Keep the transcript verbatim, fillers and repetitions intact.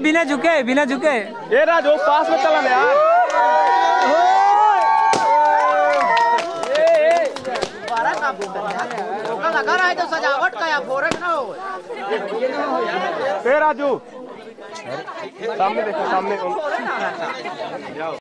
बिना झुके बिना झुके। ये राजू पास में चला यार। लगा रहा है तो सजावट का या फोरक ना हो। राजू सामने देखो सामने जाओ।